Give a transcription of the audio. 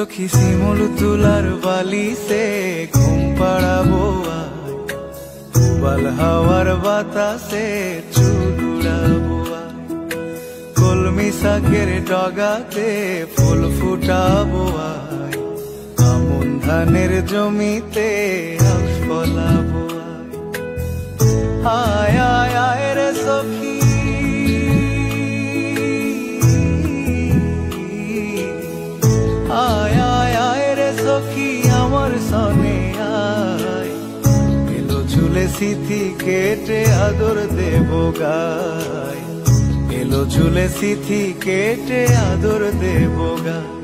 सखी শিমুল তুলার বালি से ঘুম পাড়াবো আয়, উবাল হাওয়ার বাতাসে চুল উড়াবো আয়, কলমি শাকের ডগাতে ফুল ফুটাবো আয়, আমন ধানের জমিতে আখ ফলাবো আয়। আয় আয় রে সখী, আয় আয় আয় রে সখী আমার সনে আয়, এলো ঝুলে সিথি কেটে আদর দেব গায়, এলো ঝুলে সিথি কেটে আদর দেব গায়।